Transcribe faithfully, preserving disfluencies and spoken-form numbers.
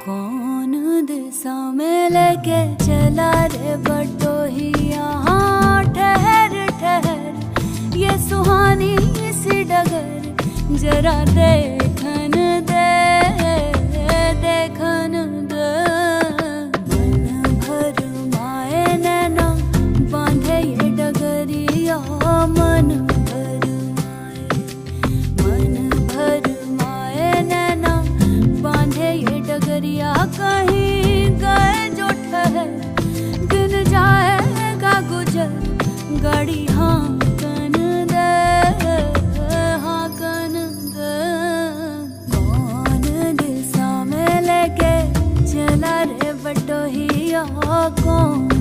कौन दिशा में लेके चला रे बटोहिया। हाँ ठहर ठहर ये सुहानी सी डगर जरा देखन दे देखन दे। मन भर माए नैना बांधे ये डगरिया। मन भर माए मन भर माए नैना बांधे ये डगरिया। कहीं गए जो ठहर दिन जाएगा गुजर गाड़ी हाँ कन दे हाँ कन दे। कौन दिशा में लेके चला रे बटोहिया। कौन